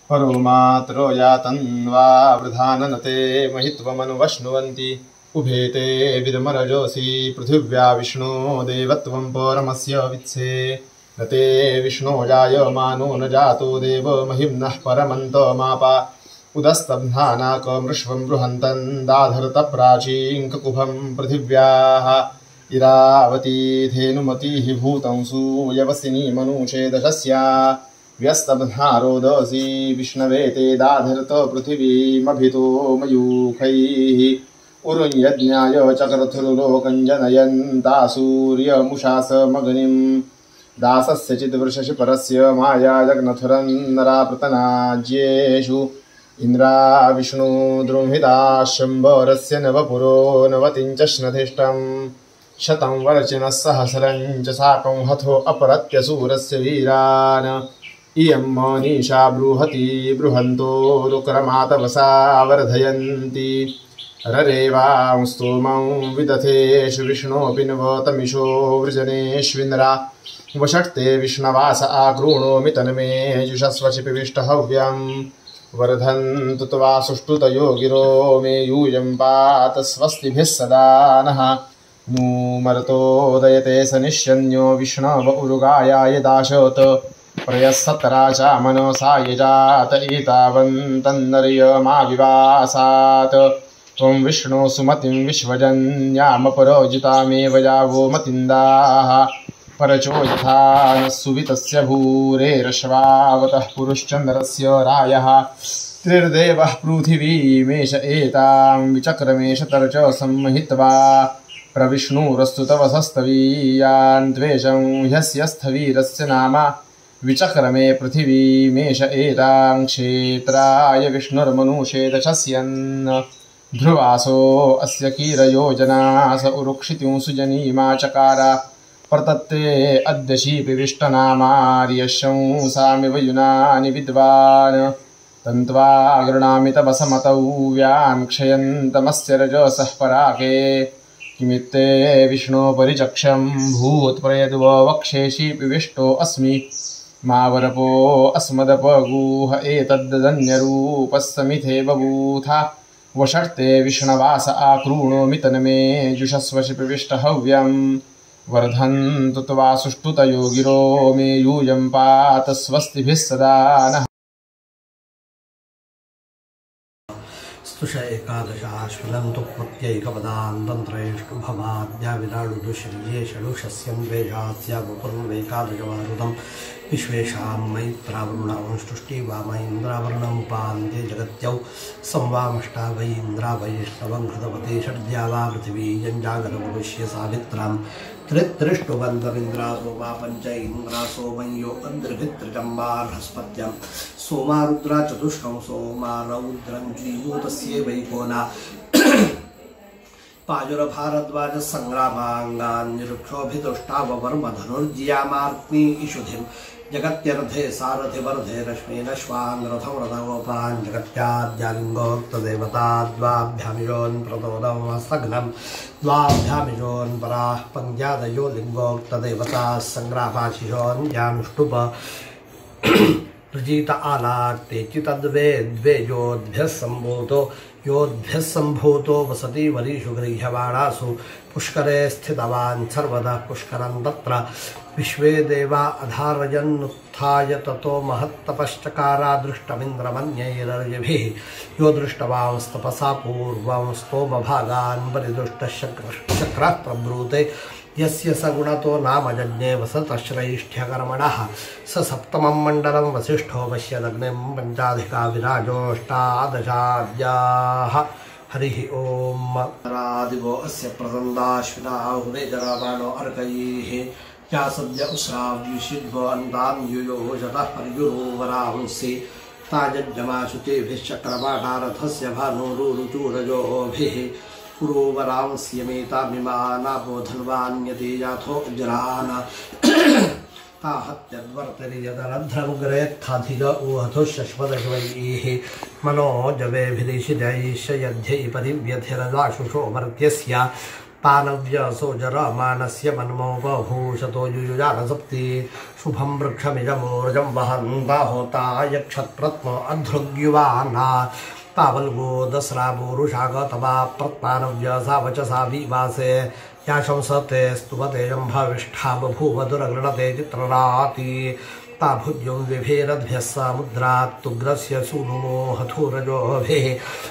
परो मात्रो यातन्वा वृधाननते महित्वमनुवश्नुवन्ति उभे ते विदमरजोऽसि पृथिव्या विष्णो देवत्वं परमस्य वित्से न ते विष्णो जायमानो न जातो देव महिम्नः परमन्तमापा उदस्तब्धानाकमृष्वं बृहन्तं दाधरतप्राचीङ्ककुभं पृथिव्याः इरावती धेनुमतिः भूतंसु यवसिनी मनुषेदशस्या व्यस्तबन्धारोदसी विष्णवे ते दाधरत पृथिवीमभितो मयूखैः उरुञ्यज्ञाय चक्रथुर्लोकं जनयन्ता सूर्यमुषासमग्निं दासस्य चिद्वृषसि परस्य माया जग्नथुरं नरापृतनाज्येषु इन्द्रा विष्णु द्रुहिता शम्बरस्य नवपुरो नवतिं च श्नधिष्ठम् शतं वर्चिनः सहस्रं च साकं हथो अपरत्यसूरस्य वीरान् इयं मनीषा बृहती बृहन्तो रुक्रमातवसा वर्धयन्ति ररेवां स्तोमं विदथेषु विष्णोऽपि नवतमिषो वृजनेष्विन्द्रा वषट्ते विष्णवास आकृणोमि तन्मे जुषस्वचि पिविष्टहव्यं वर्धन्तु त्वा सुष्ठुतयो गिरो मे यूयं पात स्वस्तिभिः सदा नः नूमर्तोदयते सनिष्यन्यो विष्णव उरुगायाय दाशोत प्रयस्सतरा च मनसा यजात एतावन्तन्नर्यमाविवासात् त्वं विष्णो सुमतिं विश्वजन्यामपरोजितामेव यावो मतिन्दाः परचो यथा न सुवितस्य भूरेरश्वावतः पुरुश्चन्द्रस्य रायः त्रिर्देवः पृथिवीमेष एतां विचक्रमेष तर्च सम्महित्वा प्रविष्णुरस्तु तव सस्तवीयान् द्वेषं ह्यस्यस्थवीरस्य नाम विचक्रमे पृथिवीमेष एतां क्षेत्राय विष्णुर्मनुषेदशस्यन् ध्रुवासो अस्य कीरयोजनास उरुक्षितिं सुजनीमा चकार प्रतत्ते अद्य शीपिविष्टनामार्यशंसामिव युनानि विद्वान् तन्त्वा गृणामि तव समतौ व्यान् क्षयन्तमस्य रजसः पराके किमित्ते विष्णो परिचक्षं भूत्प्रयद्ववक्षेषि पिविष्टो अस्मि मावरपो अस्मदपगूह एतद्दन्यरूपः समिथे बभूथा वषट्ते विष्णवास आकृणोमि तन्मे जुषस्वशि पिविष्टहव्यं वर्धन्तु त्वा सुष्ठुतयो गिरो मे यूयं पात स्वस्तिभिः सदा नः स्तुष एकादशाश्विनन्तु प्रत्यैकपदान्तन्त्रयेष्टुभमाद्या विराडुदुश्रिये षडुषस्यं द्वेजास्यावपुर्वेकादशवारुदं विश्वेषां मैत्रावरुणांस्तुष्टिवाम इन्द्रावरुणमुपान्ते जगत्यौ संवामष्टा वै इन्द्रा वैष्णवं घृतवते षड्द्यावा पृथिवी यञ्जागरमुष्य सावित्रां त्रिष्टुबन्धमिन्द्रासो वा पञ्च इन्द्रासो वञ्यो अन्द्रभित्रजम्बा बृहस्पत्यं सोमा रुद्रा चतुष्टं सोमा रौद्रं जीवूतस्य वैकोना पाजुरभारद्वाज संग्रामाङ्गान्निरुक्षोभितुष्टाववर्मधनुर्जियामार्त्नि इषुधिं जगत्यर्धे सारथिवर्धे रश्मीनश्वान् रथं रथगोपान् जगत्याद्यालिङ्गोक्तदेवता द्वाभ्यामिजोन् प्रतोदमसघ्नं द्वाभ्यामिजोन् पराः पङ्क्त्यादयो लिङ्गोक्तदेवताः सङ्ग्रामाशिषोन् यानुष्टुप प्रजीत आलाक्ते चितद्वेद्वेजोद्भ्यः सम्भूतो योद्भ्यः सम्भूतो वसति वरीषु गृह्यवाणासु पुष्करे स्थितवान् सर्वदा पुष्करं तत्र विश्वे देवा अधारयन्नुत्थाय ततो महत्तपश्चकारा दृष्टमिन्द्रमन्यैरर्यभिः यो दृष्टवांस्तपसा पूर्वं स्तोमभागान् परिदुष्टशक्रः प्रब्रूते यस्य सगुणतो नाम यज्ञे वसतश्रैष्ठ्यकर्मणः स सप्तमं मण्डलं वसिष्ठो पश्यदग्निं पञ्चाधिका विराजोऽष्टादशाद्याः हरिः ॐ रादिवो अस्य प्रसन्दाश्विनाहुरे जरामाणो अर्कैः या सद्य उस्राव्युषिद्वो अन्तान् युयोषतः पर्युरोवरांसि ताजज्जमाशुचेभिश्चक्रपाठारथस्य भानुरुचूरजोभिः पुरोवरांस्यमेतामिमानापोधन्वान्यते याथो अज्रान् ताहत्यद्वर्तरियदरध्रमुग्रेत्थाधिग ऊहथो शश्वदशवैः मनोजवेभिरिषिजैश्च यद्यै परिव्यथिरदाशुषो मर्त्यस्य पानव्यसो जरमानस्य मन्मो बभूषतो युयुजानसप्ति शुभं वृक्षमिजमूर्जं वहन्ता होता यक्षत्प्रत्म अध्रुग्युवाना पावल्गो दस्रावोरुषागतवा प्रत्पानव्यसा वचसा विवासे या शंसते स्तुवते जम्भाविष्ठा बभूव दुरगृणते चित्रराति ताभुज्यं विभेरद्भ्यः समुद्रात्तुग्रस्य सूनुमो हथूरजोभिः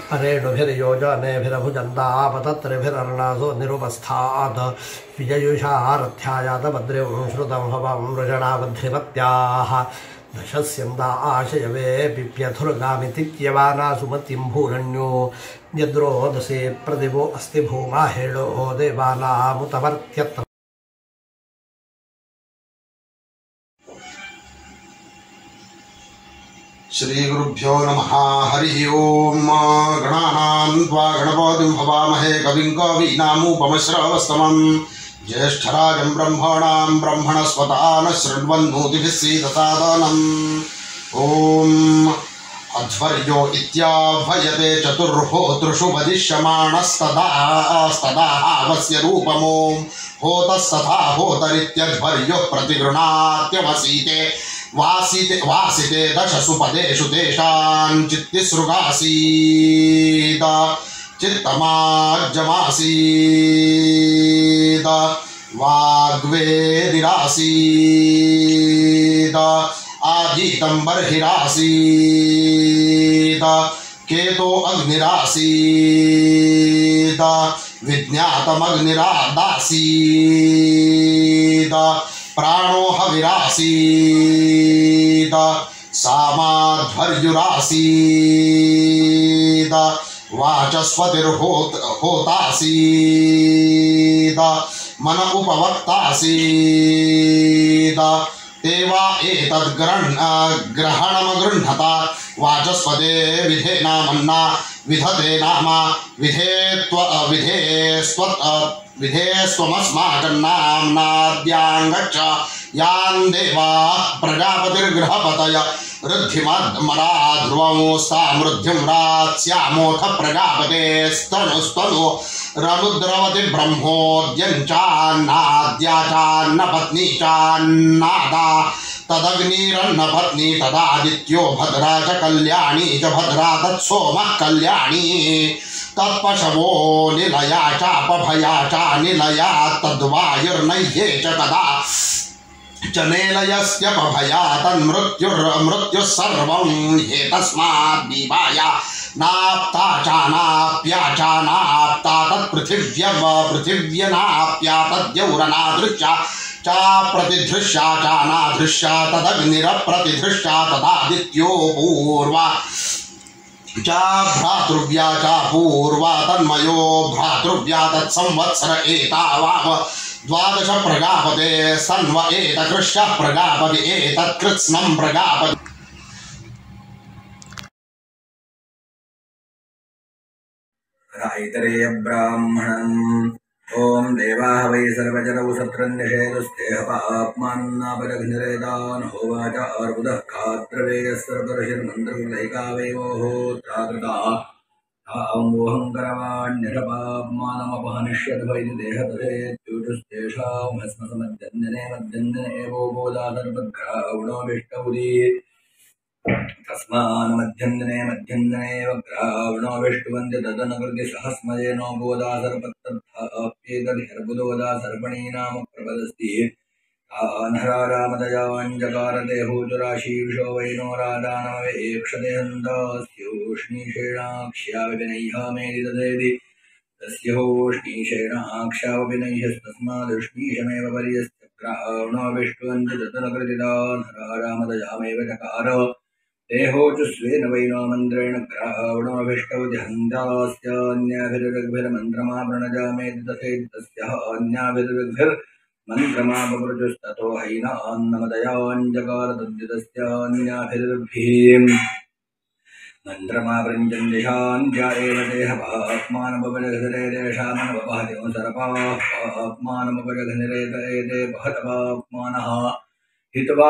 हरेणुभिर्योजनेभिरभुजन्तापतत्रिभिरर्णासो निरुपस्थात् विजयुषारथ्यायातभद्रिं श्रुतं हवं वृषणावध्रिमत्याः दशस्यन्दा आशयवे पिप्यथुर्गामितित्यवाना सुमतिं भूरण्यो यद्रोदसे प्रदिवो अस्ति भूमा हेळो देवानामुतवर्त्यत्र। श्री गुरुभ्यो नमः। हरि ओम। गणानां त्वा गणपतिं हवामहे कविं कवीनामुपमश्रवस्तमं ज्येष्ठराजं ब्रह्मणां ब्रह्मणस्पता न शृण्वन्नोतिभिः सीदसादनम्। ओम अध्वर्यो इत्याभयते चतुर्होतृषु वदिष्यमाणस्तदास्तदाहावस्य रूपमों होतस्तथा होतरित्यध्वर्यो प्रतिगृणात्यवसीते वासिते दशसु पदेषु तेषां चित्तिसृगासीद चित्तमार्जमासीद वाग्वेदिरासीद आजीतं बर्हिरासीद केतो अग्निरासीद विज्ञातमग्निरादासीद प्राणो हविरासीद सामाध्वर्युरासीद वाचस्पतिर्होतासीद मन उपवक्तासीद तेवा एतद्ग्रहणमगृह्णता वाचस्पते विधेनामन्ना विधते नाम विधेस्त्वमस्माकन्नाम्नाद्याङ्गच्छ यान् देवाः प्रजापतिर्गृहपतय ऋद्धिमरा ध्रुवमोस्तामृद्धिं रात्स्यामोऽथ प्रजापतेस्तनुस्तनु ररुद्रवति ब्रह्मोद्यञ्चान्नाद्या चान्न पत्नी चान्नादा तदग्निरन्न पत्नी तदादित्यो भद्रा च कल्याणी च भद्रा तत्सोमः कल्याणी तत्पशवो निलया चापभया चानिलया तद्वायुर्नह्ये च कदा च निलयस्यपभया तन्मृत्युः सर्वं ह्येतस्माद् दीवाया नाप्ता चानाप्या चानाप्ता तत्पृथिव्यनाप्या तद्यौरनादृश्या चा प्रतिधृष्या चानाधृष्या तदग्निरप्रतिधृष्या तदादित्यो पूर्वा चा भ्रातृव्या चा पूर्वा तन्मयो भ्रातृव्या तत्संवत्सर एतावाव द्वादश प्रजापते सन्व एतकृष्य प्रजापति एतत्कृत्स्नं प्रजापति। राइतरेय ब्राह्मणम्। ओम देवाः वै सर्वजनौ सत्रन्निषेदुस्तेहपाप्मान्नापजघ्निरेदान् होवाच अर्बुदः खाद्रवेयः सर्वऋषिर्मन्त्रविलैका वै मोहोत्राकृता तामोहं करवाण्यषपाप्मानमपहनिष्यद्वैति देहतथेत्युजुस्तेषां हस्मसमध्यन्दने मध्यन्दने एवो बोधादर्पद्ग्रावणोऽभिष्टौदी तस्मान्मध्यन्दने वग्रावणोऽभिष्टुवन्ति तदनकृति सहस्मयेनो बोधासर्पत्तथाप्येतर्बुदोदा सर्पणी नाम प्रपदस्ति तान्हरारामदयाञ्जकार देहोजुराशीविषो वैनो राजानमवेक्षते हन्तास्योष्णीषेणाक्ष्या विनैहामेति तदेति तस्योष्णीषेणाक्ष्याविनैहस्तस्मादुष्णीषमेव पर्यस्य ग्रावणोऽभिष्टुवन्ति तदनकृति तान्हरारामदयामेव चकार देहोजुस्वेन वैनो मन्त्रेण ग्रावणोऽभिष्टवति हन्तास्यान्याभिर्भिर्मन्त्रमाप्रणजामेति तथेति तस्यः अन्याभिर्भिर्मन्त्रमापप्रजुस्ततो हैनान्नमदयाञ्जकार तद्युतस्यान्याभिर्भिः मन्त्रमापृञ्जन् दिशान्त्या एव देहपाप्मानमपजघनिरे तेषामनवपहतिं सर्पाप्मानमपजघनिरेत एते पहतपाप्मानः हित्वा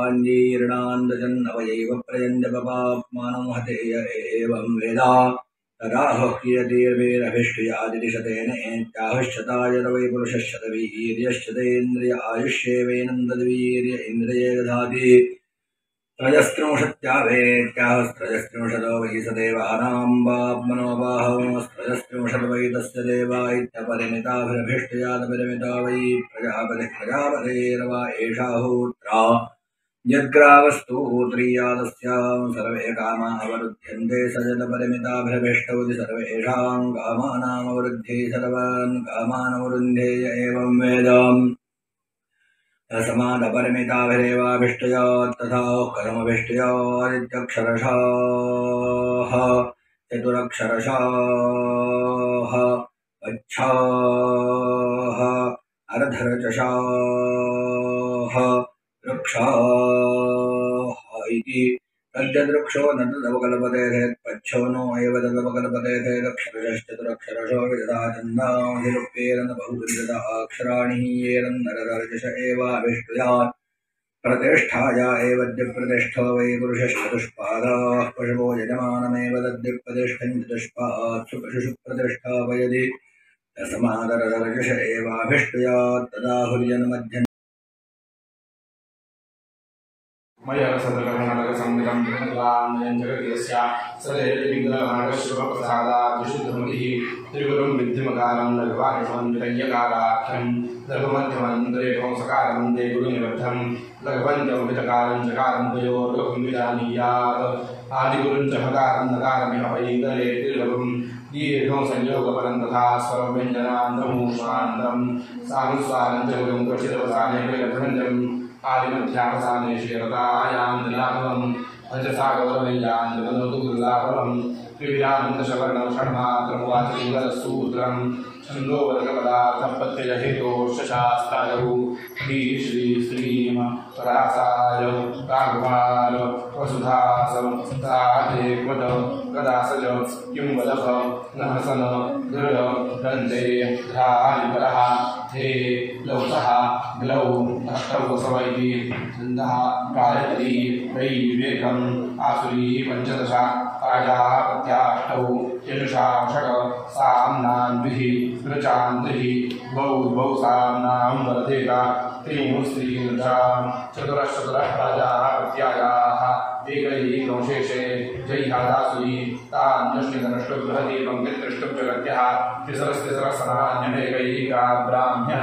पूर्वाञ्जीर्णान्दजन्नवयैव प्रयन्त्यपपाप्मानं हतेय एवं वेदा तदाहुः कियतीर्वेरभिष्टयादिशतेन एत्याहुश्चताय वै पुरुषश्चतवीर्यश्चतेन्द्रिय आयुष्येवेनन्दद्वीर्य इन्द्रिये दधाति त्रयस्त्रिंशत्यावेत्याहुस्त्रयस्त्रिंशतो वै स देवानां वाप्मनोबाहवस्त्रयस्त्रिंशद् वै तस्य देवा इत्यपरिमिताभिरभिष्टयादपरिमिता वै प्रजापतिः प्रजापतेर्वा एषा होत्रा यद्ग्रावस्तु त्रियादस्यां सर्वे कामा अवरुध्यन्ते सजतपरिमिताभिरभिष्टौति सर्वेषां कामानामवरुध्ये सर्वान् कामानवरुन्धेय एवं वेदम् समानपरिमिताभिरेवाभिष्टयात् तथा कर्मभिष्टयादित्यक्षरशाः चतुरक्षरशाः वच्छाः अर्धरचशाः वृक्षाः इति तद्यदृक्षो न तदवकल्पते चेत्पच्छो नो एव तदवकल्पते चेदक्षरश्चतुरक्षरशो विदधा छन्दांसिरुप्येरन् बहुविदधा अक्षराणि येरन्नरदर्जश एवाभिष्टुयात् प्रतिष्ठाय एव द्विप्रतिष्ठो वै पुरुषश्चतुष्पादाः पशवो यजमानमेव तद्विप्रतिष्ठं चतुष्पात्सु पशुषु प्रतिष्ठा वयदि तस्मादरदर्जश एवाभिष्टुयात् तदाहुर्यन्मध्यं मया सदकर्णकसंविदं विद्वान् जगत्यस्य सदैर्विघ्नमार्गश्रुभप्रसादाद्विशुद्धमतिः त्रिगुरुं विद्धिमकालं लघुवानिषमन्वितय्यकाराख्यं लघुमध्यमन्त्रेभंसकारं वन्दे गुरुनिबद्धं लघुपञ्चमभितकारं चकारं द्वयोर्लघुमिदानीयात् आदिगुरुं च हकारं नकारमिह वैदले त्रिलघुं दीर्घं संयोगपरं तथा स्वरव्यञ्जनान्तमूषान्तं सानुस्वारं च गुरुं क्वचिदवसाने वैलभ्यञ्जम् आदिमध्यावसाने श्रीरतायां निलाभवं पंचसागरवैयां जगन्नोतु गुरुलाभवं त्रिविरानन्दशवर्णं षण्मात्रमुवाचलिङ्गलसूत्रं छन्दोवर्गपदार्थप्रत्ययहेतोशास्त्रायौ श्री श्री श्रीम परासाय राघवाय वसुधासं साधेक्वद कदासज किं वदभ नहसन दृढ दन्ते ध्यानिपरः हे लौसः ग्लौ अष्टवसवैति छन्दः गायत्री वै विवेकम् आसुरी पञ्चदश प्राजापत्याष्टौ यजुषा षट् साम्नान्विः ऋचान्त्रिः द्वौ द्वौ साम्नां वर्धेत त्रीं स्त्रीदृशां चतुरश्चतुरः प्राजापत्यायाः एकैकंशेषे जय्यादासुरी तान्यष्टिधनष्टुबृहदीपं पितृष्टुब्जगत्यः तिसरस्तिसरसनान्यमेकैका ब्राह्म्यः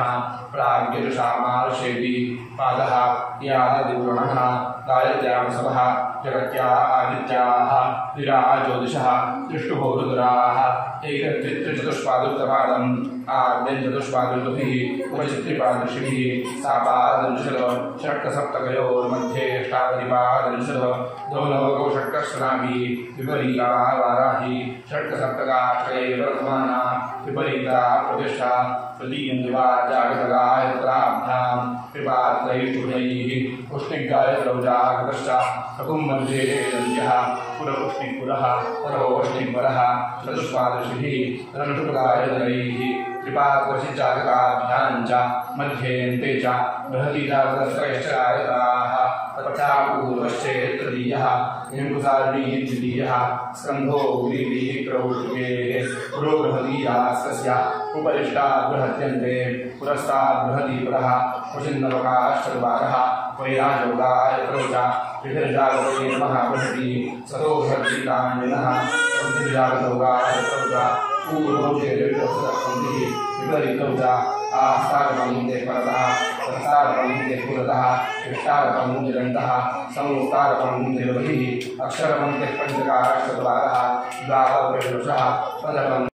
प्राग्यजुषामार्षेति पादः याददिवृणः गायत्र्यां सभः जगत्याः आदित्याः विराज्योतिषः त्रिष्टुभो रुद्राः एकत्रिचतुष्पादुक्तपादम् आद्यञ्चतुष्पादुभिः उपचित्रिपादृषिभिः सापादंशद षट्कसप्तकयोर्मध्ये अष्टावधिपादंशद द्वौ षट्कर्षणाभिः विपरीता वाराहि षट्कसप्तकाष्टये प्रथमाना विपरीता प्रतिष्ठा तृतीयं जागतगायत्राभ्यां कृपात्रैष्टुभैः पुष्टिगायत्रौ जागतश्च प्रकुम्मध्ये दन्त्यः पुरपुष्टिपुरः परोष्टिपरः चतुष्पादृषिभिः रंशुगायत्रैः कृपात्रशिजागताभ्यां च मध्येन्ते च बृहतीजागतश्च आयताः तथापूर्वश्चेत् तृतीयः हिंकुसारिणी द्वितीयः स्कन्धो गिरिः क्रौष्टुकेः पुरो बृहतीयास्तस्य उपरिष्टा बृहत्यन्ते पुरस्तात् बृहतीपुरः कुशिन्नवकाश्चर्वारः वैराजोगायत्रौ च विभिर्जागतै नमः बृहती सतो बृहतीकान्यनः जागतौगायत्रौ च पूर्वौ चेरिष्टौसदः विपरीतौ च आस्तारकं ते परतः तत्तारकं ते पुरतः इष्टारकं निरन्तः संस्तारकं निर्वहिः अक्षरं ते पञ्चकारश्चत्वारः द्वादशः पदकं